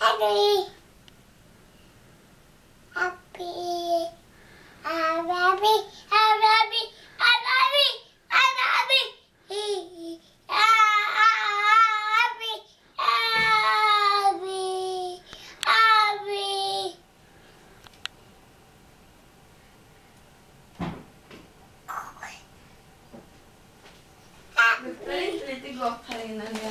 Happy. Happy. I'm happy. I'm happy. I'm happy. I'm happy. Happy. Happy. Happy. Luktar det inte lite gott här inne nu?